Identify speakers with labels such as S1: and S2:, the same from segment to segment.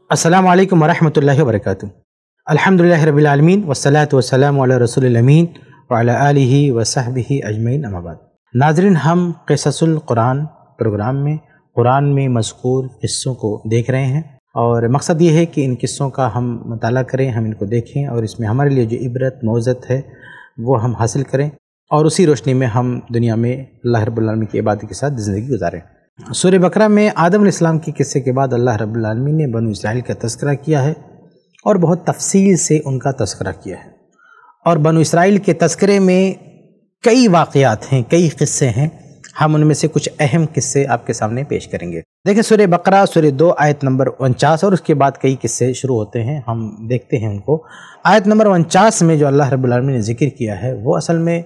S1: السلام علیکم ورحمۃ اللہ وبرکاتہ۔ الحمدللہ رب العالمین والصلاة والسلام علی رسول الامین وعلی آلہ وصحبہ اجمعین، اما بعد۔ ناظرین، ہم قصص القرآن پروگرام میں قرآن میں مذکور قصوں کو دیکھ رہے ہیں، اور مقصد یہ ہے کہ ان قصوں کا ہم مطالعہ کریں، ہم ان کو دیکھیں، اور اس میں ہمارے لیے جو عبرت موعظت ہے وہ ہم حاصل کریں، اور اسی روشنی میں ہم دنیا میں اللہ رب العالمین کی عبادت کے ساتھ زندگی گزاریں۔ سورہ بقرہ میں آدم علیہ السلام کے قصے کے بعد اللہ رب العالمین نے بنو اسرائیل کا تذکرہ کیا ہے، اور بہت تفصیل سے ان کا تذکرہ کیا ہے۔ اور بنو اسرائیل کے تذکرے میں کئی واقعات ہیں، کئی قصے ہیں، ہم ان میں سے کچھ اہم قصے آپ کے سامنے پیش کریں گے۔ دیکھیں، سورہ بقرہ سورہ 2 آیت نمبر 49، اور اس کے بعد کئی قصے شروع ہوتے ہیں، ہم دیکھتے ہیں ان کو۔ آیت نمبر 49 میں جو اللہ رب العالمین نے ذکر کیا ہے وہ اصل میں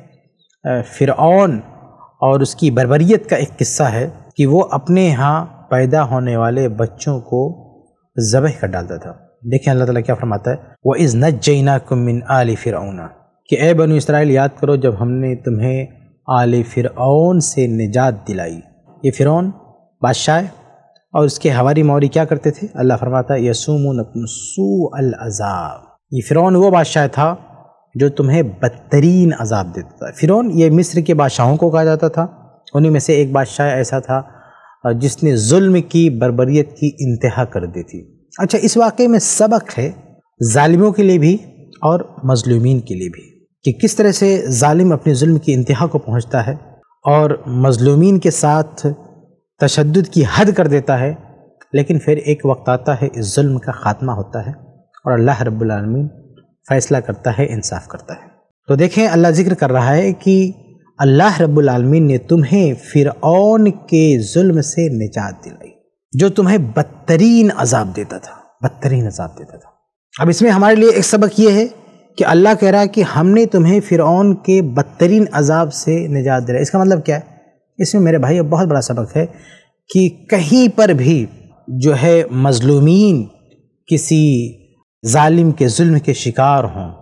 S1: فرعون اور اس کی بربریت کا ایک قصہ ہے کہ وہ اپنے ہاں پیدا ہونے والے بچوں کو ذبح کر ڈالتا تھا۔ دیکھیں اللہ تعالیٰ کیا فرماتا ہے، وَإِذْ نَجَّيْنَاكُمْ مِنْ آلِ فِرْعَوْنَ، کہ اے بنو اسرائیل یاد کرو جب ہم نے تمہیں آل فرعون سے نجات دلائی۔ یہ فرعون بادشاہ ہے، اور اس کے حواری موری کیا کرتے تھے؟ اللہ فرماتا ہے یسومونکم سوء العذاب، یہ فرعون وہ بادشاہ تھا جو تمہیں بدترین عذاب دیتا تھا۔ فرعون یہ مصر کے بادشاہوں کو کہا جاتا تھا، انہی میں سے ایک بادشاہ ایسا تھا جس نے ظلم کی، بربریت کی انتہا کر دی تھی۔ اچھا، اس واقعے میں سبق ہے ظالموں کے لیے بھی اور مظلومین کے لیے بھی، کہ کس طرح سے ظالم اپنے ظلم کی انتہا کو پہنچتا ہے اور مظلومین کے ساتھ تشدد کی حد کر دیتا ہے، لیکن پھر ایک وقت آتا ہے اس ظلم کا خاتمہ ہوتا ہے اور اللہ رب العالمین فیصلہ کرتا ہے، انصاف کرتا ہے۔ تو دیکھیں اللہ ذکر کر رہا ہے کہ اللہ رب العالمین نے تمہیں فرعون کے ظلم سے نجات دلائی، جو تمہیں بدترین عذاب دیتا تھا، بدترین عذاب دیتا تھا۔ اب اس میں ہمارے لیے ایک سبق یہ ہے کہ اللہ کہہ رہا ہے کہ ہم نے تمہیں فرعون کے بدترین عذاب سے نجات دلائی۔ اس کا مطلب کیا ہے؟ اس میں میرے بھائی بہت بڑا سبق ہے کہ کہیں پر بھی جو ہے مظلومین کسی ظالم کے ظلم کے شکار ہوں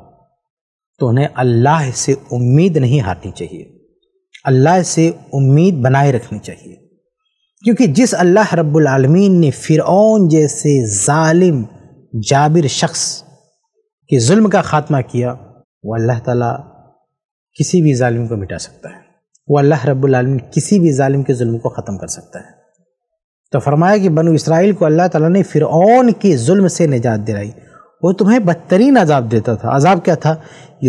S1: تو انہیں اللہ سے امید نہیں ہارنی چاہیے، اللہ سے امید بنائے رکھنی چاہیے، کیونکہ جس اللہ رب العالمین نے فرعون جیسے ظالم جابر شخص کے ظلم کا خاتمہ کیا، وہ اللہ تعالیٰ کسی بھی ظالم کو مٹا سکتا ہے، وہ اللہ رب العالمین کسی بھی ظالم کے ظلم کو ختم کر سکتا ہے۔ تو فرمایا کہ بنو اسرائیل کو اللہ تعالیٰ نے فرعون کے ظلم سے نجات دلائی، وہ تمہیں بدترین عذاب دیتا تھا۔ عذاب کیا تھا؟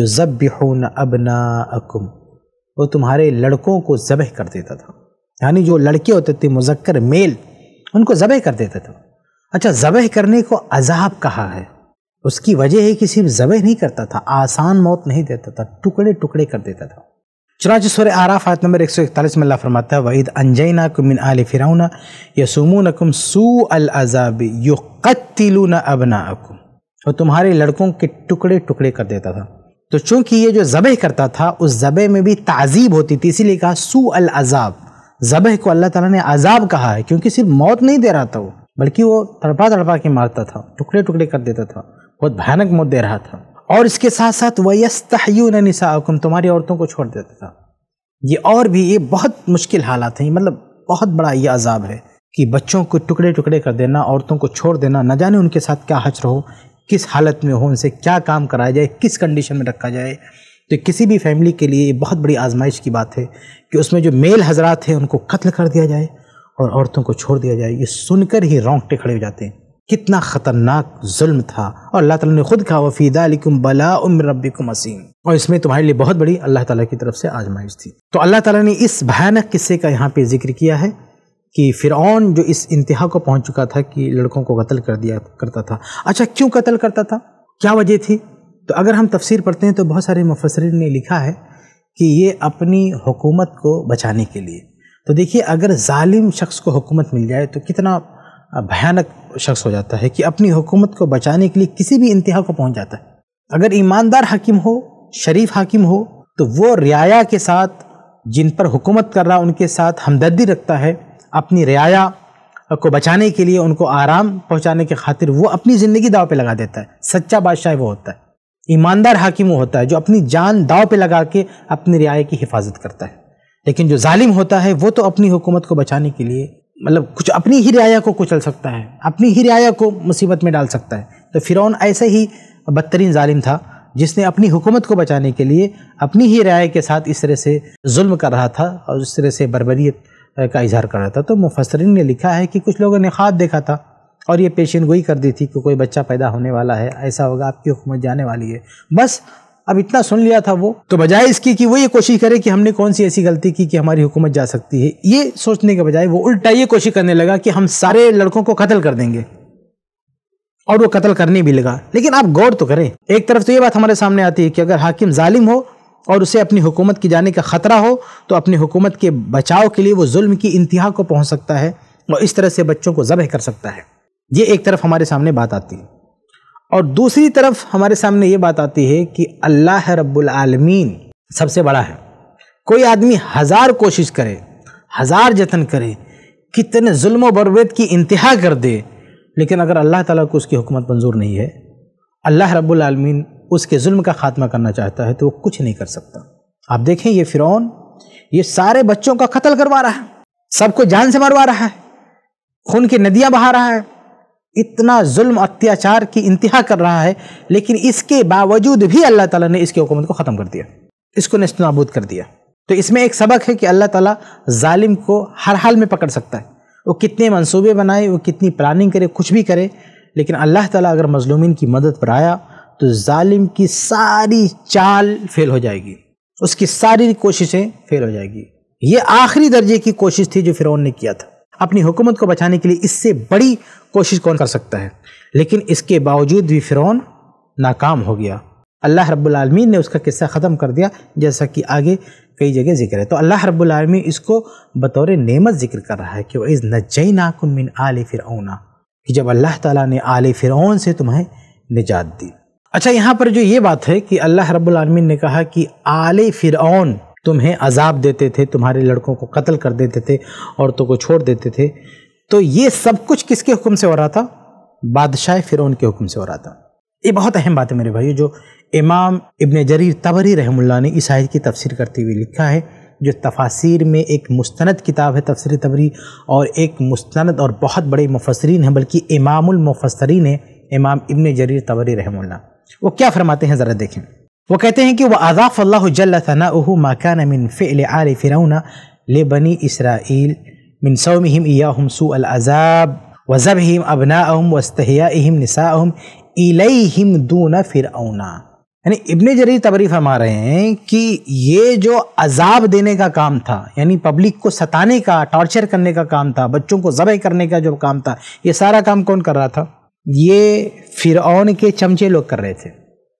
S1: یذبحون ابناءکم، وہ تمہارے لڑکوں کو ذبح کر دیتا تھا، یعنی جو لڑکے ہوتے تھے مذکر میل، ان کو ذبح کر دیتا تھا۔ اچھا، ذبح کرنے کو عذاب کہا ہے، اس کی وجہ ہے کہ صرف ذبح نہیں کرتا تھا، آسان موت نہیں دیتا تھا، ٹکڑے ٹکڑے کر دیتا تھا۔ چنانچہ سورہ اعراف آیت نمبر 141 میں اللہ فرماتا ہے وَإِذْ أَنْجَيْنَاكُمْ مِنْ آلِ فِرْعَوْنَ يَسُومُونَكُمْ سُوءَ الْعَذَابِ يُقَتِّلُونَ أَبْنَاءَكُمْ، وہ تمہارے لڑکوں کے ٹکڑے ٹکڑے کر دیتا تھا۔ تو چونکہ یہ جو ذبح کرتا تھا اس ذبح میں بھی تعذیب ہوتی تھی، اسی لیے کہا سوء العذاب، ذبح کو اللہ تعالیٰ نے عذاب کہا ہے، کیونکہ صرف موت نہیں دے رہا تھا وہ، بلکہ وہ تڑپا تڑپا کے مارتا تھا، ٹکڑے ٹکڑے کر دیتا تھا، بہت بھیانک موت دے رہا تھا۔ اور اس کے ساتھ ساتھ وَيَسْتَحْيُونَ نِسَاءَكُمْ، تمہاری عورتوں کو چھوڑ دیتا تھا۔ یہ اور بھی یہ بہت مشکل حالات ہیں، مطلب بہت بڑا یہ عذاب ہے کہ بچوں کو ٹکڑے ٹکڑے کر دینا، عورتوں کو چھوڑ دینا، نہ جانے ان کے ساتھ کیا حشر ہو، کس حالت میں ہو، ان سے کیا کام کرایا جائے، کس کنڈیشن میں رکھا جائے۔ تو کسی بھی فیملی کے لیے یہ بہت بڑی آزمائش کی بات ہے کہ اس میں جو میل حضرات ہیں ان کو قتل کر دیا جائے اور عورتوں کو چھوڑ دیا جائے۔ یہ سن کر ہی رونگٹے کھڑے ہو جاتے ہیں، کتنا خطرناک ظلم تھا۔ اور اللہ تعالیٰ نے خود کہا وَفِي ذَلِكُمْ بَلَاءٌ مِّن رَبِّكُمْ عَظِيمٌ، اور اس میں تمہارے لیے بہت بڑی اللہ تعالیٰ کی طرف سے آزمائش تھی۔ تو اللہ تعالیٰ نے اس بھیانک قصے کا یہاں پہ ذکر کیا ہے کہ فرعون جو اس انتہا کو پہنچ چکا تھا کہ لڑکوں کو قتل کر دیا کرتا تھا۔ اچھا، کیوں قتل کرتا تھا؟ کیا وجہ تھی؟ تو اگر ہم تفسیر پڑھتے ہیں تو بہت سارے مفسرین نے لکھا ہے کہ یہ اپنی حکومت کو بچانے کے لیے۔ تو دیکھیے، اگر ظالم شخص کو حکومت مل جائے تو کتنا بھیانک شخص ہو جاتا ہے کہ اپنی حکومت کو بچانے کے لیے کسی بھی انتہا کو پہنچ جاتا ہے۔ اگر ایماندار حاکم ہو، شریف حاکم ہو، تو وہ رعایا کے ساتھ، جن پر حکومت کر رہا ان کے ساتھ ہمدردی رکھتا ہے، اپنی رعایا کو بچانے کے لیے، ان کو آرام پہنچانے کے خاطر وہ اپنی زندگی داؤ پہ لگا دیتا ہے۔ سچا بادشاہ وہ ہوتا ہے، ایماندار حاکم وہ ہوتا ہے جو اپنی جان داؤ پہ لگا کے اپنی رعایا کی حفاظت کرتا ہے۔ لیکن جو ظالم ہوتا ہے وہ تو اپنی حکومت کو بچانے کے لیے مطلب کچھ اپنی ہی رعایا کو کچل سکتا ہے، اپنی ہی رعایا کو مصیبت میں ڈال سکتا ہے۔ تو فرعون ایسے ہی بدترین ظالم تھا جس نے اپنی حکومت کو بچانے کے لیے اپنی ہی رعایا کے ساتھ اس طرح سے ظلم کر رہا تھا اور اس طرح سے بربریت کا اظہار کر رہا تھا۔ تو مفسرین نے لکھا ہے کہ کچھ لوگوں نے خواب دیکھا تھا اور یہ پیشین گوئی کر دی تھی کہ کوئی بچہ پیدا ہونے والا ہے، ایسا ہوگا، آپ کی حکومت جانے والی ہے۔ بس اب اتنا سن لیا تھا وہ، تو بجائے اس کی کہ وہ یہ کوشش کرے کہ ہم نے کون سی ایسی غلطی کی کہ ہماری حکومت جا سکتی ہے، یہ سوچنے کے بجائے وہ الٹا یہ کوشش کرنے لگا کہ ہم سارے لڑکوں کو قتل کر دیں گے، اور وہ قتل کرنے بھی لگا۔ لیکن آپ غور تو کریں، ایک طرف تو یہ بات ہمارے سامنے آتی ہے کہ اگر حاکم ظالم ہو اور اسے اپنی حکومت کی جانے کا خطرہ ہو تو اپنی حکومت کے بچاؤ کے لیے وہ ظلم کی انتہا کو پہنچ سکتا ہے اور اس طرح سے بچوں کو ذبح کر سکتا ہے۔ یہ ایک طرف ہمارے سامنے بات آتی ہے، اور دوسری طرف ہمارے سامنے یہ بات آتی ہے کہ اللہ رب العالمین سب سے بڑا ہے۔ کوئی آدمی ہزار کوشش کرے، ہزار جتن کرے، کتنے ظلم و بربریت کی انتہا کر دے، لیکن اگر اللہ تعالیٰ کو اس کی حکومت منظور نہیں ہے، اللہ رب العالمین اس کے ظلم کا خاتمہ کرنا چاہتا ہے، تو وہ کچھ نہیں کر سکتا۔ آپ دیکھیں یہ فرعون یہ سارے بچوں کا قتل کروا رہا ہے، سب کو جان سے مروا رہا ہے، خون کی ندیاں بہا رہا ہے، اتنا ظلم اتیاچار کی انتہا کر رہا ہے، لیکن اس کے باوجود بھی اللہ تعالیٰ نے اس کی حکومت کو ختم کر دیا، اس کو نیست و نابود کر دیا۔ تو اس میں ایک سبق ہے کہ اللہ تعالیٰ ظالم کو ہر حال میں پکڑ سکتا ہے، وہ کتنے منصوبے بنائے، وہ کتنی پلاننگ کرے، کچھ بھی کرے، لیکن اللہ تعالیٰ اگر مظلومین کی مدد پر آیا تو ظالم کی ساری چال فیل ہو جائے گی، اس کی ساری کوششیں فیل ہو جائے گی۔ یہ آخری درجے کی کوشش تھی جو فرعون نے کیا تھا، اپنی حکومت کو بچانے کے لیے اس سے بڑی کوشش کون کر سکتا ہے، لیکن اس کے باوجود بھی فرعون ناکام ہو گیا۔ اللہ رب العالمین نے اس کا قصہ ختم کر دیا، جیسا کہ آگے کئی جگہ ذکر ہے۔ تو اللہ رب العالمین اس کو بطور نعمت ذکر کر رہا ہے کہ وَإِذْ نَجَّيْنَاكُم مِّنْ آلِ فِرْعَوْنَ، کہ جب اللہ تعالیٰ نے آل فرعون سے تمہیں نجات دی۔ اچھا، یہاں پر جو یہ بات ہے کہ اللہ رب العالمین نے کہا کہ آل فرعون تمہیں عذاب دیتے تھے، تمہارے لڑکوں کو قتل کر دیتے تھے، عورتوں کو چھوڑ دیتے تھے، تو یہ سب کچھ کس کے حکم سے ہو رہا تھا؟ بادشاہ فرعون کے حکم سے ہو رہا تھا۔ یہ بہت اہم بات ہے میرے بھائیو، جو امام ابن جریر طبری رحم اللہ نے اس آیت کی تفسیر کرتے ہوئے لکھا ہے، جو تفاسیر میں ایک مستند کتاب ہے تفسیر طبری، اور ایک مستند اور بہت بڑے مفسرین ہیں، بلکہ امام المفسرین ہیں امام ابن جریر طبری رحم اللہ۔ وہ کیا فرماتے ہیں ذرا دیکھیں۔ وہ کہتے ہیں کہ وَأَضَافَ اللَّهُ جَلَّ ثَنَاؤُهُ مَا كَانَ مِنْ فِعْلِ آلِ فِرْعَوْنَ لِبَنِي إِسْرَائِيلَ مِنْ صَوْمِهِمْ إِيَّاهُمْ سُوءَ الْعَذَابِ وَذَبْحِهِمْ أَبْنَاءَهُمْ وَاسْتِحْيَائِهِمْ نِسَاءَهُمْ إِلَيْهِمْ دُونَ فِرْعَوْنَ۔ یعنی ابن جریر طبری فرما رہے ہیں کہ یہ جو عذاب دینے کا کام تھا، یعنی پبلک کو ستانے کا، ٹارچر کرنے کا کام تھا، بچوں کو ذبح کرنے کا جو کام تھا، یہ سارا کام کون کر رہا تھا؟ یہ فرعون کے چمچے لوگ کر رہے تھے،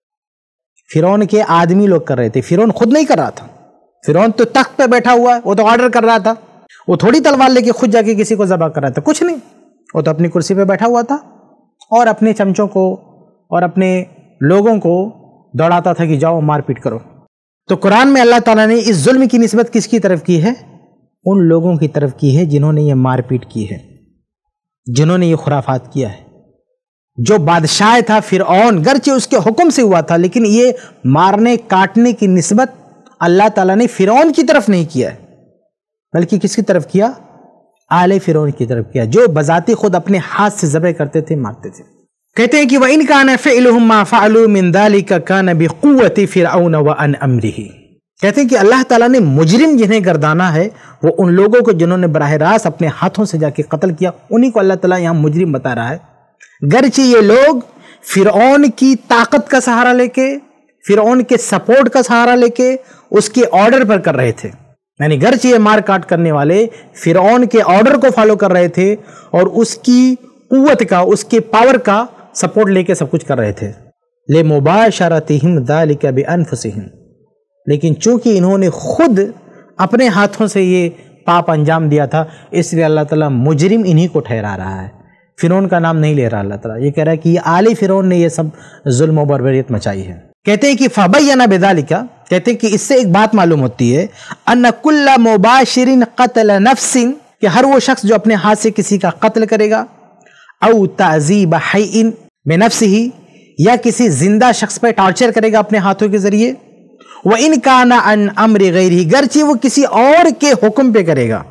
S1: فرعون کے آدمی لوگ کر رہے تھے، فرعون خود نہیں کر رہا تھا۔ فرعون تو تخت پہ بیٹھا ہوا ہے، وہ تو آرڈر کر رہا تھا، وہ تھوڑی تلوار لے کے خود جا کے کسی کو ذبح کر رہا تھا، کچھ نہیں، وہ تو اپنی کرسی پہ بیٹھا ہوا تھا اور اپنے چمچوں کو اور اپنے لوگوں کو دوڑاتا تھا کہ جاؤ مار پیٹ کرو۔ تو قرآن میں اللہ تعالیٰ نے اس ظلم کی نسبت کس کی طرف کی ہے؟ ان لوگوں کی طرف کی ہے جنہوں نے یہ مار پیٹ کی ہے، جنہوں نے یہ خرافات کیا ہے۔ جو بادشاہ تھا فرعون، گرچہ اس کے حکم سے ہوا تھا، لیکن یہ مارنے کاٹنے کی نسبت اللہ تعالیٰ نے فرعون کی طرف نہیں کیا ہے، بلکہ کس کی طرف کیا؟ آل فرعون کی طرف کیا، جو بذاتی خود اپنے ہاتھ سے ذبح کرتے تھے، مارتے تھے۔ کہتے ہیں کہ وَإِنْ كَانَ فِعْلُهُمْ مَا فَعَلُوا مِنْ ذَلِكَ كَانَ بِقُوَّةِ فِرْعَوْنَ وَعَنْ أَمْرِهِ۔ کہتے ہیں کہ اللہ تعالیٰ نے مجرم جنہیں گردانا ہے، وہ ان لوگوں کو جنہوں نے براہ راست اپنے ہاتھوں سے جا کے قتل کیا، انہی کو اللہ تعالیٰ یہاں مجرم بتا رہا ہے، گرچہ یہ لوگ فرعون کی طاقت کا سہارا لے کے، فرعون کے سپورٹ کا سہارا لے کے اس کے آرڈر پر کر رہے تھے، یعنی گرچہ یہ مار کاٹ کرنے والے فرعون کے آرڈر کو فالو کر رہے تھے اور اس کی قوت کا، اس کے پاور کا سپورٹ لے کے سب کچھ کر رہے تھے۔ لِمُبَاشَرَتِهِمْ ذَلِكَ بِأَنفُسِهِمْ، لیکن چونکہ انہوں نے خود اپنے ہاتھوں سے یہ پاپ انجام دیا تھا، اس لیے اللہ تعالیٰ مجرم انہی کو ٹھہرا رہا ہے، فرعون کا نام نہیں لے رہا اللہ تعالیٰ، یہ کہہ رہا ہے کہ یہ آل فرعون نے یہ سب ظلم و بربریت مچائی ہے۔ کہتے ہیں کہ فَبَيَّنَ بِذَلِكَ، کہتے ہیں کہ اس سے ایک بات معلوم ہوتی ہے، أَنَّ كُلَّ مُبَاشِرٍ قَتَلَ نَفْسٍ، کہ ہر وہ شخص جو اپنے ہاتھ سے کسی کا قتل کرے گا، او تعذیب حی بنفسہ، یا کسی زندہ شخص پہ ٹارچر کرے گا اپنے ہاتھوں کے ذریعے، وَإِنْ كَانَ عَنْ أَمْرِ غَيْرِهِ، گرچہ وہ کسی اور کے حکم پہ کرے گا،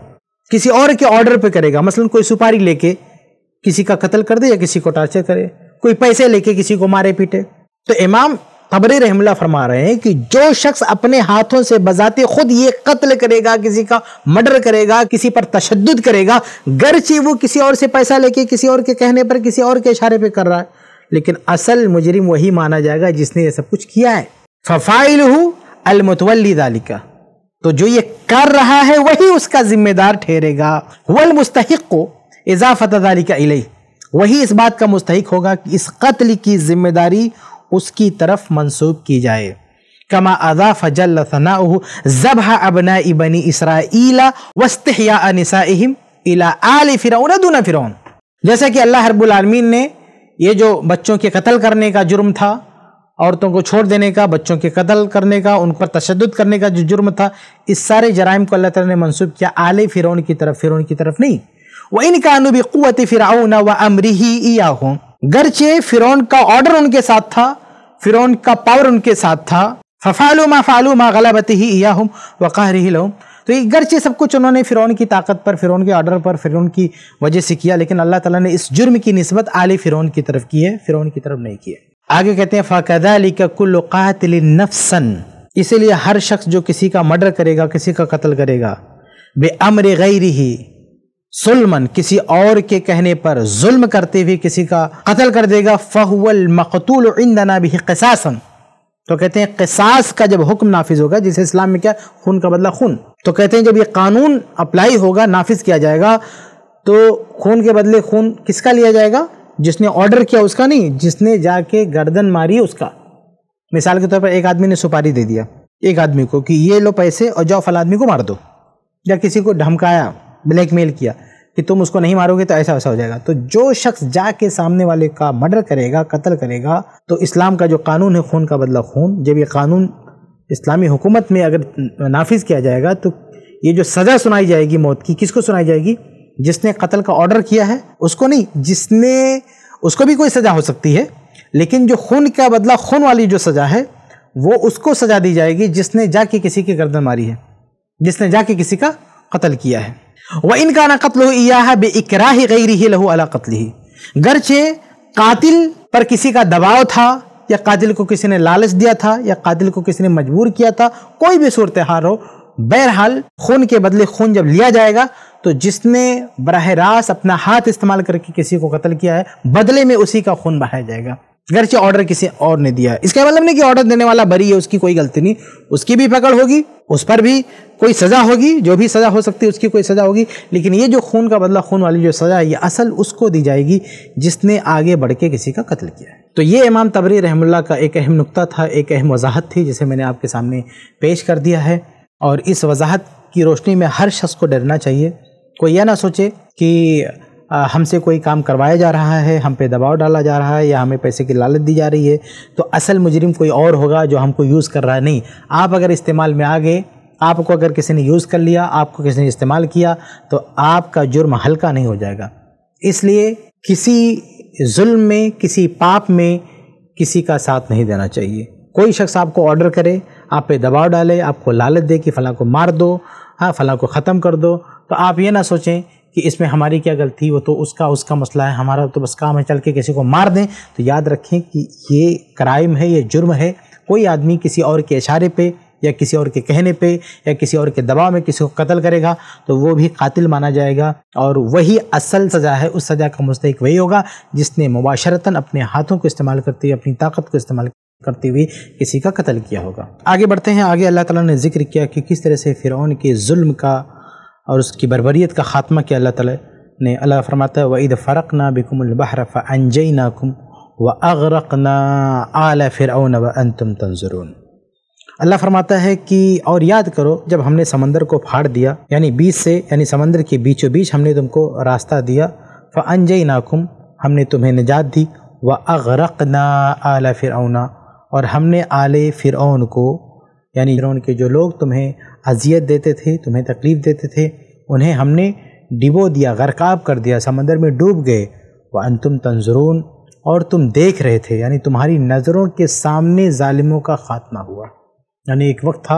S1: کسی اور کے آرڈر پہ کرے گا، مثلا کوئی سپاری لے کے کسی کا قتل کر دے یا کسی کو ٹارچر کرے، کوئی پیسے لے کے کسی کو مارے پیٹے۔ تو امام طبری رحمہ اللہ فرما رہے ہیں کہ جو شخص اپنے ہاتھوں سے بذات خود یہ قتل کرے گا، کسی کا مرڈر کرے گا، کسی پر تشدد کرے گا، گرچہ وہ کسی اور سے پیسہ لے کے کسی اور کے کہنے پر کسی اور کے اشارے پہ کر رہا ہے، لیکن اصل مجرم وہی مانا جائے گا جس نے یہ سب کچھ کیا ہے۔ فَفَاعِلُهُ الْمُتَوَلِّ ذَلِكَ، تو جو یہ کر رہا ہے وہی اس کا ذمہ دار ٹھہرے گا۔ وَالْمُسْتَحِقُّ إِضَافَةَ ذَلِكَ إِلَيْهِ، وہی اس بات کا مستحق ہوگا کہ اس قتل کی ذمہ داری اس کی طرف منسوب کی جائے۔ کما اضاف جل ثناؤہ ذبح ابناء بنی اسرائیل واستحیاء نسائہم الی آل فرعون دون فرعون، جیسا کہ اللہ رب العالمین نے یہ جو بچوں کے قتل کرنے کا جرم تھا، عورتوں کو چھوڑ دینے کا، بچوں کے قتل کرنے کا، ان پر تشدد کرنے کا جو جرم تھا، اس سارے جرائم کو اللہ تعالیٰ نے منسوب کیا آل فرعون کی طرف، فرعون کی طرف نہیں۔ وَإِنْ كَانُوا بِقُوَّةِ فِرْعَوْنَ وَأَمْرِهِ إِيَّاهُمْ، گرچہ فرعون کا آرڈر ان کے ساتھ تھا، فرعون کا پاور ان کے ساتھ تھا، فَفَعَلُوا مَا فَعَلُوا مَا غَلَبَتِهِ إِيَّاهُمْ وَقَهْرِهِ لَهُمْ، تو یہ گرچہ سب کچھ انہوں نے فرعون کی طاقت پر، فرعون کے آرڈر پر، فرعون کی وجہ سے کیا، لیکن اللہ تعالیٰ نے اس جرم کی نسبت آل فرعون کی طرف کی ہے، فرعون کی طرف نہیں کی ہے۔ آگے کہتے ہیں فَكَذَلِكَ كُلُّ قَاتِلٍ نَفْسًا، اسی لیے ہر شخص جو کسی کا مرڈر کرے گا، کسی کا قتل کرے گا، بِأَمْرِ غَيْرِهِ ظلماً، کسی اور کے کہنے پر ظلم کرتے ہوئے کسی کا قتل کر دے گا، فَهُوَ الْمَقْتُولُ عِنْدَنَا بِهِ قِصَاصًا، تو کہتے ہیں قصاص کا جب حکم نافذ ہوگا، جسے اسلام میں کیا خون کا بدلہ خون، تو کہتے ہیں جب یہ قانون اپلائی ہوگا، نافذ کیا جائے گا، تو خون کے بدلے خون کس کا لیا جائے گا؟ جس نے آرڈر کیا اس کا نہیں، جس نے جا کے گردن ماری اس کا۔ مثال کے طور پر ایک آدمی نے سپاری دے دیا ایک آدمی کو کہ یہ لو پیسے اور جاؤ فلاں آدمی کو مار دو، یا کسی کو دھمکایا، بلیک میل کیا کہ تم اس کو نہیں مارو گے تو ایسا ایسا ہو جائے گا، تو جو شخص جا کے سامنے والے کا مرڈر کرے گا، قتل کرے گا، تو اسلام کا جو قانون ہے خون کا بدلہ خون، جب یہ قانون اسلامی حکومت میں اگر نافذ کیا جائے گا تو یہ جو سزا سنائی جائے گی موت کی، کس کو سنائی جائے گی؟ جس نے قتل کا آرڈر کیا ہے اس کو نہیں، جس نے، اس کو بھی کوئی سزا ہو سکتی ہے، لیکن جو خون کا بدلہ خون والی جو سزا ہے وہ اس کو سزا دی جائے گی جس نے جا کے کسی کی گردن ماری ہے، جس نے جا کے کسی کا قتل کیا ہے۔ وَإِنْ كَانَ قَتْلُهُ إِيَّاهَا بِإِكْرَاهِ غَيْرِهِ لَهُ عَلَى قَتْلِهِ، گرچہ قاتل پر کسی کا دباؤ تھا، یا قاتل کو کسی نے لالچ دیا تھا، یا قاتل کو کسی نے مجبور کیا تھا، کوئی بھی صورتحال ہو، بہرحال خون کے بدلے خون جب لیا جائے گا تو جس نے براہ راست اپنا ہاتھ استعمال کر کے کسی کو قتل کیا ہے، بدلے میں اسی کا خون بہایا جائے گا، گرچہ آرڈر کسی اور نے دیا ہے۔ اس کا مطلب نہیں کہ آرڈر دینے والا بری ہے، اس کی کوئی غلطی نہیں، اس کی بھی پکڑ ہوگی، اس پر بھی کوئی سزا ہوگی، جو بھی سزا ہو سکتی ہے اس کی کوئی سزا ہوگی، لیکن یہ جو خون کا بدلہ خون والی جو سزا ہے یہ اصل اس کو دی جائے گی جس نے آگے بڑھ کے کسی کا قتل کیا ہے۔ تو یہ امام طبری رحمہ اللہ کا ایک اہم نقطہ تھا، ایک اہم وضاحت تھی جسے میں نے آپ کے سامنے پیش کر دیا ہے، اور اس وضاحت کی روشنی میں ہر شخص کو ڈرنا چاہیے۔ کوئی یہ نہ سوچے کہ ہم سے کوئی کام کروایا جا رہا ہے، ہم پہ دباؤ ڈالا جا رہا ہے، یا ہمیں پیسے کی لالچ دی جا رہی ہے تو اصل مجرم کوئی اور ہوگا جو ہم کو یوز کر رہا ہے۔ نہیں، آپ اگر استعمال میں آ گئے، آپ کو اگر کسی نے یوز کر لیا، آپ کو کسی نے استعمال کیا، تو آپ کا جرم ہلکا نہیں ہو جائے گا۔ اس لیے کسی ظلم میں، کسی پاپ میں کسی کا ساتھ نہیں دینا چاہیے۔ کوئی شخص آپ کو آرڈر کرے، آپ پہ دباؤ ڈالے، آپ کو لالچ دے کہ فلاں کو مار دو، ہاں فلاں کو ختم کر دو، تو آپ یہ نہ سوچیں کہ اس میں ہماری کیا غلطی، وہ تو اس کا مسئلہ ہے، ہمارا تو بس کام ہے چل کے کسی کو مار دیں۔ تو یاد رکھیں کہ یہ کرائم ہے، یہ جرم ہے۔ کوئی آدمی کسی اور کے اشارے پہ یا کسی اور کے کہنے پہ یا کسی اور کے دباؤ میں کسی کو قتل کرے گا تو وہ بھی قاتل مانا جائے گا، اور وہی اصل سزا ہے، اس سزا کا مستحق وہی ہوگا جس نے مباشرتاً اپنے ہاتھوں کو استعمال کرتے ہوئے، اپنی طاقت کو استعمال کرتے ہوئے کسی کا قتل کیا ہوگا۔ آگے بڑھتے ہیں، آگے اللہ تعالیٰ نے ذکر کیا کہ کس طرح سے فرعون کے ظلم کا اور اس کی بربریت کا خاتمہ کیا اللہ تعالیٰ نے۔ اللہ فرماتا ہے وَإِذْ فَرَقْنَا بِكُمُ الْبَحْرَ فَأَنْجَيْنَاكُمْ وَأَغْرَقْنَا آلَ فِرْعَوْنَ وَأَنْتُمْ تَنظُرُونَ۔ اللہ فرماتا ہے کہ اور یاد کرو جب ہم نے سمندر کو پھاڑ دیا، یعنی بیچ سے، یعنی سمندر کے بیچوں بیچ ہم نے تم کو راستہ دیا، فَأَنْجَيْنَاكُمْ، ہم نے تمہیں نجات دی، وَأَغْرَقْنَا آلَ فِرْعَوْنَ، اور ہم نے آل فرعون کو، یعنی فرعون کے جو لوگ تمہیں اذیت دیتے تھے، تمہیں تکلیف دیتے تھے، انہیں ہم نے ڈبو دیا، غرقاب کر دیا، سمندر میں ڈوب گئے۔ وَأَنْتُمْ تَنظُرُونَ، اور تم دیکھ رہے تھے، یعنی تمہاری نظروں کے سامنے ظالموں کا خاتمہ ہوا۔ یعنی ایک وقت تھا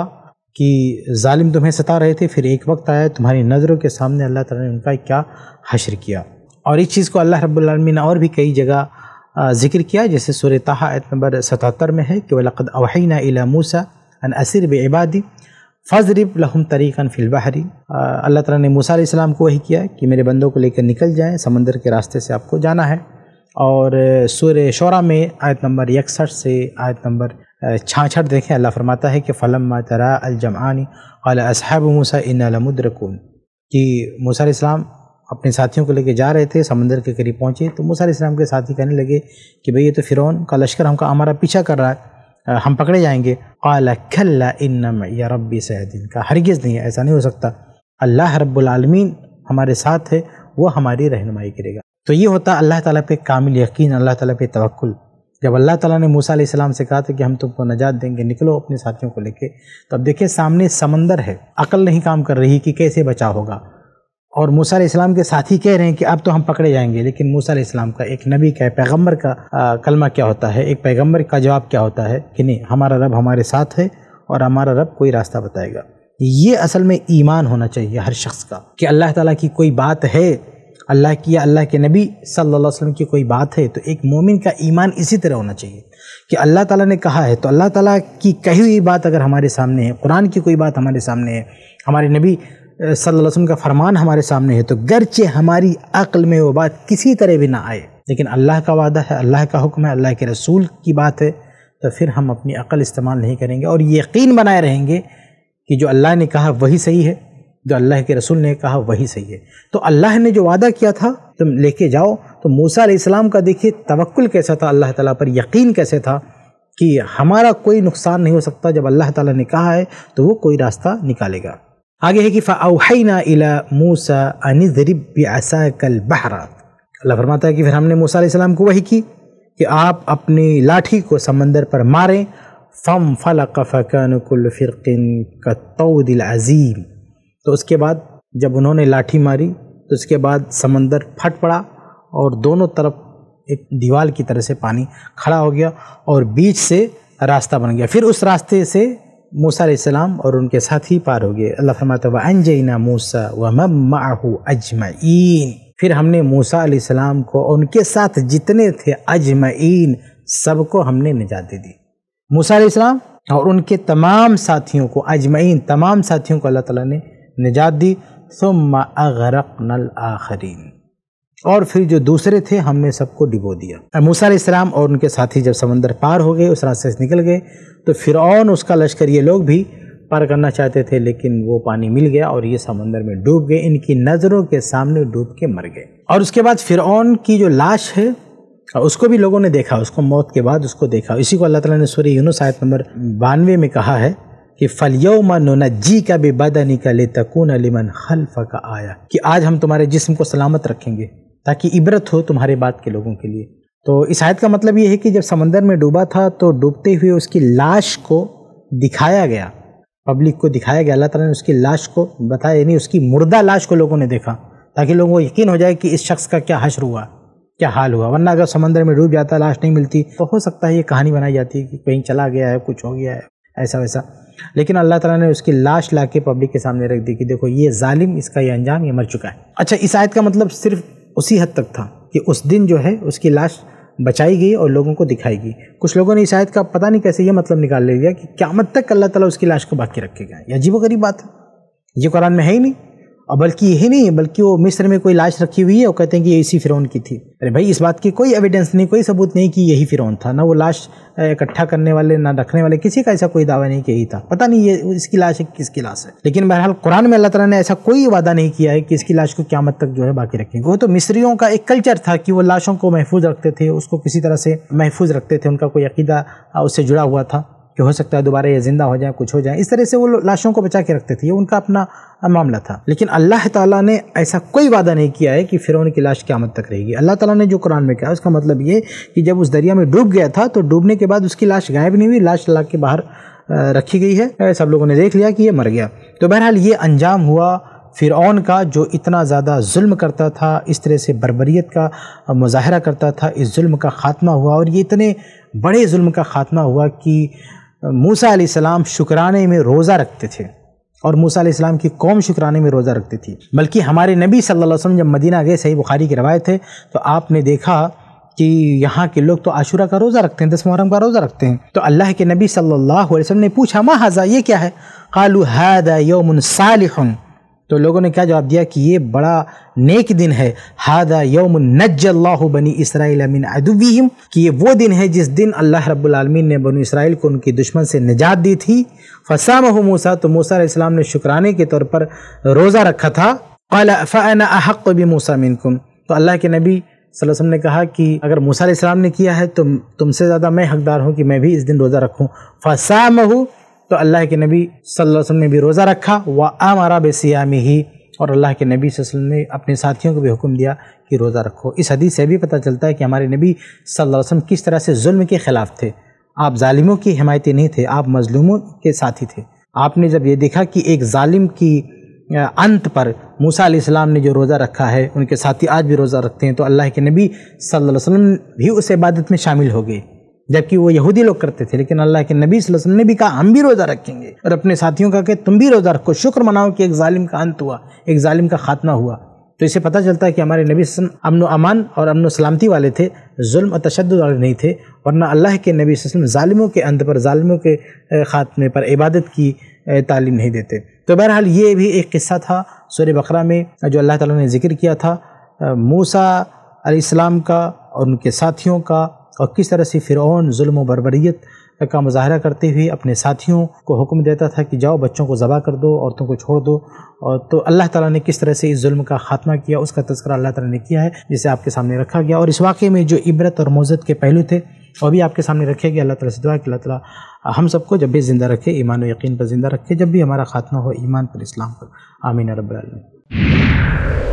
S1: کہ ظالم تمہیں ستا رہے تھے، پھر ایک وقت آیا تمہاری نظروں کے سامنے اللہ تعالیٰ نے ان کا کیا حشر کیا۔ اور اس چیز کو اللہ رب العالمین نے اور بھی کئی جگہ ذکر کیا، جیسے سورہ طٰہٰ آیت نمبر 77 میں ہے کہ وَلَقَدْ أَوْحَيْنَا إِلَى مُوسَىٰ أَنْ أَسِرْ بِعِبَادِي فَاضْرِبْ لَهُمْ طَرِيقًا فِي الْبَحْرِ۔ اللہ تعالیٰ نے موسیٰ علیہ السلام کو وحی کیا کہ میرے بندوں کو لے کر نکل جائیں، سمندر کے راستے سے آپ کو جانا ہے۔ اور سورہ شعراء میں آیت نمبر 61 سے آیت نمبر 66 دیکھیں، اللہ فرماتا ہے کہ فَلَمَّا تَرَاءَ الْجَمْعَانِ قَالَ أَصْحَابُ مُوسَىٰ إِنَّا لَمُدْرَكُونَ، کہ موسیٰ علیہ السلام اپنے ساتھیوں کو لے کے جا رہے تھے، سمندر کے قریب پہنچے تو موسیٰ علیہ السلام کے ساتھی کہنے لگے کہ بھئی یہ تو فرعون کا لشکر ہمارا پیچھا کر رہا ہے، ہم پکڑے جائیں گے۔ قال کلا ان معی ربی سیہدین، کا ہرگز نہیں، ایسا نہیں ہو سکتا، اللہ رب العالمین ہمارے ساتھ ہے، وہ ہماری رہنمائی کرے گا۔ تو یہ ہوتا اللہ تعالیٰ پہ کامل یقین، اللہ تعالیٰ پہ توکل۔ جب اللہ تعالیٰ نے موسیٰ علیہ السلام سے کہا تھا کہ ہم تم کو نجات دیں گے، نکلو اپنے ساتھیوں کو لے کے، تو اب دیکھیں سامنے سمندر ہے، عقل نہیں کام کر رہی کہ کیسے بچا ہوگا، اور موسیٰ علیہ السلام کے ساتھی کہہ رہے ہیں کہ اب تو ہم پکڑے جائیں گے۔ لیکن موسیٰ علیہ السلام کا، ایک نبی کا، پیغمبر کا کلمہ کیا ہوتا ہے، ایک پیغمبر کا جواب کیا ہوتا ہے کہ نہیں، ہمارا رب ہمارے ساتھ ہے اور ہمارا رب کوئی راستہ بتائے گا۔ یہ اصل میں ایمان ہونا چاہیے ہر شخص کا کہ اللہ تعالیٰ کی کوئی بات ہے، اللہ کی یا اللہ کے نبی صلی اللہ علیہ وسلم کی کوئی بات ہے، تو ایک مومن کا ایمان اسی طرح ہونا چاہیے کہ اللہ تعالیٰ نے کہا ہے، تو اللہ تعالیٰ کی کہی ہوئی بات اگر ہمارے سامنے ہے، قرآن کی کوئی بات ہمارے سامنے ہے، ہمارے نبی صلی اللہ علیہ وسلم کا فرمان ہمارے سامنے ہے، تو گرچہ ہماری عقل میں وہ بات کسی طرح بھی نہ آئے، لیکن اللہ کا وعدہ ہے، اللہ کا حکم ہے، اللہ کے رسول کی بات ہے، تو پھر ہم اپنی عقل استعمال نہیں کریں گے اور یقین بنائے رہیں گے کہ جو اللہ نے کہا وہی صحیح ہے، جو اللہ کے رسول نے کہا وہی صحیح ہے۔ تو اللہ نے جو وعدہ کیا تھا تم لے کے جاؤ، تو موسیٰ علیہ السلام کا دیکھیے توکل کیسا تھا، اللہ تعالیٰ پر یقین کیسے تھا کہ ہمارا کوئی نقصان نہیں ہو سکتا، جب اللہ تعالیٰ نے کہا ہے تو وہ کوئی راستہ نکالے گا۔ آگے ہے کہ فَأَوْحَيْنَا إِلَى مُوسَىٰ أَنِ اضْرِب بِعَصَاكَ الْبَحْرَ، اللہ فرماتا ہے کہ پھر ہم نے موسیٰ علیہ السلام کو وحی کی کہ آپ اپنی لاٹھی کو سمندر پر ماریں، فَانْفَلَقَ فَكَانَ كُلُّ فِرْقٍ كَالطَّوْدِ الْعَظِيمِ، تو اس کے بعد جب انہوں نے لاٹھی ماری تو اس کے بعد سمندر پھٹ پڑا اور دونوں طرف ایک دیوار کی طرح سے پانی کھڑا ہو گیا اور بیچ سے راستہ بن گیا۔ پھر اس راستے سے موسیٰ علیہ السلام اور ان کے ساتھی پار ہو گئے۔ اللہ فرماتا ہے وَأَنْجَيْنَا مُوسَىٰ وَمَن مَّعَهُ أَجْمَعِينَ، پھر ہم نے موسیٰ علیہ السلام کو اور ان کے ساتھ جتنے تھے اجمعین سب کو ہم نے نجات دے دی۔ موسیٰ علیہ السلام اور ان کے تمام ساتھیوں کو، اجمعین تمام ساتھیوں کو اللہ تعالیٰ نے نجات دی۔ ثم اغرقنا الآخرین، اور پھر جو دوسرے تھے ہم نے سب کو ڈبو دیا۔ موسیٰ علیہ السلام اور ان کے ساتھی جب سمندر پار ہو گئے، اس راستے سے نکل گئے، تو فرعون اس کا لشکر یہ لوگ بھی پار کرنا چاہتے تھے، لیکن وہ پانی مل گیا اور یہ سمندر میں ڈوب گئے، ان کی نظروں کے سامنے ڈوب کے مر گئے۔ اور اس کے بعد فرعون کی جو لاش ہے اس کو بھی لوگوں نے دیکھا، اس کو موت کے بعد اس کو دیکھا۔ اسی کو اللہ تعالیٰ نے سورہ یونس آیت نمبر 92 میں کہا ہے کہ فَالْيَوْمَ نُنَجِّيكَ بِبَدَنِكَ لِتَكُونَ لِمَنْ خَلْفَكَ آیَةً، کہ آج ہم تمہارے جسم کو سلامت رکھیں گے تاکہ عبرت ہو تمہارے بعد کے لوگوں کے لیے۔ تو اس آیت کا مطلب یہ ہے کہ جب سمندر میں ڈوبا تھا تو ڈوبتے ہوئے اس کی لاش کو دکھایا گیا، پبلک کو دکھایا گیا، اللہ تعالیٰ نے اس کی لاش کو بتایا، یعنی اس کی مردہ لاش کو لوگوں نے دیکھا تاکہ لوگوں کو یقین ہو جائے کہ اس شخص کا کیا حشر ہوا، کیا حال ہوا۔ ورنہ اگر سمندر میں ڈوب جاتا، لاش نہیں ملتی، تو ہو سکتا ہے یہ کہانی بنائی جاتی ہے کہ کہیں چلا گیا ہے، کچھ ہو گیا ہے، ایسا ویسا۔ لیکن اللہ تعالیٰ نے اس کی لاش لا کے پبلک کے سامنے رکھ دی کہ دیکھو یہ ظالم، اس کا یہ انجام، یہ مر چکا ہے۔ اچھا، اس آیت کا مطلب صرف اسی حد تک تھا کہ اس دن جو ہے اس کی لاش بچائی گئی اور لوگوں کو دکھائی گئی۔ کچھ لوگوں نے اس آیت کا پتہ نہیں کیسے یہ مطلب نکال لے لیا کہ قیامت تک اللہ تعالیٰ اس کی لاش کو باقی رکھے گا۔ یہ عجیب و غریب بات ہے، یہ قرآن میں ہے ہی نہیں۔ اور بلکہ یہی نہیں، بلکہ وہ مصر میں کوئی لاش رکھی ہوئی ہے اور کہتے ہیں کہ یہ اسی فرعون کی تھی۔ ارے بھائی، اس بات کی کوئی ایویڈنس نہیں، کوئی ثبوت نہیں کہ یہی فرعون تھا، نہ وہ لاش اکٹھا کرنے والے، نہ رکھنے والے، کسی کا ایسا کوئی دعویٰ نہیں کہ یہی تھا۔ پتہ نہیں یہ اس کی لاش ہے کس کی لاش ہے، لیکن بہرحال قرآن میں اللہ تعالیٰ نے ایسا کوئی وعدہ نہیں کیا ہے کہ اس کی لاش کو قیامت تک جو ہے باقی رکھیں گے۔ وہ تو مصریوں کا ایک کلچر تھا کہ وہ لاشوں کو محفوظ رکھتے تھے، اس کو کسی طرح سے محفوظ رکھتے تھے، ان کا کوئی عقیدہ اس سے جڑا ہوا تھا کہ ہو سکتا ہے دوبارہ یہ زندہ ہو جائیں، کچھ ہو جائیں، اس طرح سے وہ لاشوں کو بچا کے رکھتے تھے، یہ ان کا اپنا معاملہ تھا۔ لیکن اللہ تعالیٰ نے ایسا کوئی وعدہ نہیں کیا ہے کہ فرعون کی لاش قیامت تک رہے گی۔ اللہ تعالیٰ نے جو قرآن میں کہا اس کا مطلب یہ کہ جب اس دریا میں ڈوب گیا تھا تو ڈوبنے کے بعد اس کی لاش غائب نہیں ہوئی، لاش لا کے باہر رکھی گئی ہے، سب لوگوں نے دیکھ لیا کہ یہ مر گیا۔ تو بہرحال یہ انجام ہوا فرعون کا، جو اتنا زیادہ ظلم کرتا تھا، اس طرح سے بربریت کا مظاہرہ کرتا تھا، اس ظلم کا خاتمہ ہوا، اور یہ اتنے بڑے ظلم کا خاتمہ ہوا کہ موسیٰ علیہ السلام شکرانے میں روزہ رکھتے تھے، اور موسیٰ علیہ السلام کی قوم شکرانے میں روزہ رکھتی تھی، بلکہ ہمارے نبی صلی اللہ علیہ وسلم جب مدینہ گئے، صحیح بخاری کی روایت ہے، تو آپ نے دیکھا کہ یہاں کے لوگ تو عاشورہ کا روزہ رکھتے ہیں، 10 محرم کا روزہ رکھتے ہیں۔ تو اللہ کے نبی صلی اللہ علیہ وسلم نے پوچھا ما ھذا، یہ کیا ہے؟ قالوا ھذا یوم صالح، تو لوگوں نے کیا جواب دیا کہ یہ بڑا نیک دن ہے، ھذا یوم نجى اللہ بنی اسرائیل من عدوہم، کہ یہ وہ دن ہے جس دن اللہ رب العالمین نے بنی اسرائیل کو ان کی دشمن سے نجات دی تھی۔ فصامہ موسیٰ، تو موسیٰ علیہ السلام نے شکرانے کے طور پر روزہ رکھا تھا۔ قال فانا احق بموسیٰ منکم، تو اللہ کے نبی صلی اللہ علیہ وسلم نے کہا کہ اگر موسیٰ علیہ السلام نے کیا ہے تو تم سے زیادہ میں حقدار ہوں کہ میں بھی اس دن روزہ رکھوں۔ فصامہ، تو اللہ کے نبی صلی اللہ علیہ وسلم نے بھی روزہ رکھا، وَأَمَرَ بِصِيَامِهِ، اور اللہ کے نبی صلی اللہ علیہ وسلم نے اپنے ساتھیوں کو بھی حکم دیا کہ روزہ رکھو۔ اس حدیث سے بھی پتہ چلتا ہے کہ ہمارے نبی صلی اللہ علیہ وسلم کس طرح سے ظلم کے خلاف تھے۔ آپ ظالموں کی حمایتی نہیں تھے، آپ مظلوموں کے ساتھی تھے۔ آپ نے جب یہ دیکھا کہ ایک ظالم کی انت پر موسیٰ علیہ السلام نے جو روزہ رکھا ہے، ان کے ساتھی آج بھی روزہ رکھتے ہیں، تو اللہ کے نبی صلی اللہ علیہ وسلم بھی اس عبادت میں شامل ہو گئے، جبکہ وہ یہودی لوگ کرتے تھے، لیکن اللہ کے نبی صلی اللہ علیہ وسلم نے بھی کہا ہم بھی روزہ رکھیں گے، اور اپنے ساتھیوں کا کہ تم بھی روزہ رکھو، شکر مناؤ کہ ایک ظالم کا انت ہوا، ایک ظالم کا خاتمہ ہوا۔ تو اسے پتہ چلتا ہے کہ ہمارے نبی صلی اللہ علیہ وسلم امن و امان اور امن و سلامتی والے تھے، ظلم اور تشدد والے نہیں تھے، ورنہ اللہ کے نبی صلی اللہ علیہ وسلم ظالموں کے انت پر، ظالموں کے خاتمے پر عبادت کی تعلیم نہیں دیتے۔ تو بہرحال یہ بھی ایک قصہ تھا سورہ بقرہ میں جو اللہ تعالیٰ نے ذکر کیا تھا موسیٰ علیہ السلام کا اور ان کے ساتھیوں کا، اور کس طرح سے فرعون ظلم و بربریت کا مظاہرہ کرتے ہوئے اپنے ساتھیوں کو حکم دیتا تھا کہ جاؤ بچوں کو ذبح کر دو، عورتوں کو چھوڑ دو، اور تو اللہ تعالیٰ نے کس طرح سے اس ظلم کا خاتمہ کیا، اس کا تذکرہ اللہ تعالیٰ نے کیا ہے، جسے آپ کے سامنے رکھا گیا۔ اور اس واقعے میں جو عبرت اور موعظت کے پہلو تھے وہ بھی آپ کے سامنے رکھے گئے۔ اللہ تعالیٰ سے دعا کہ اللہ تعالیٰ ہم سب کو جب بھی زندہ رکھے، ایمان و یقین پر زندہ رکھے، جب بھی ہمارا خاتمہ ہو ایمان پر، اسلام پر، آمین رب العالمین۔